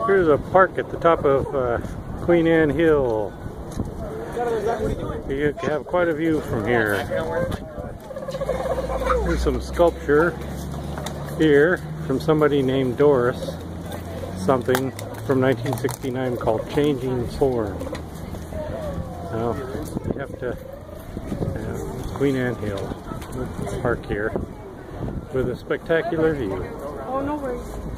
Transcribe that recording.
Here's a park at the top of Queen Anne Hill. You can have quite a view from here. There's some sculpture here from somebody named Doris, something from 1969 called Changing Form. Now, you have to Queen Anne Hill park here with a spectacular view. Oh, no worries.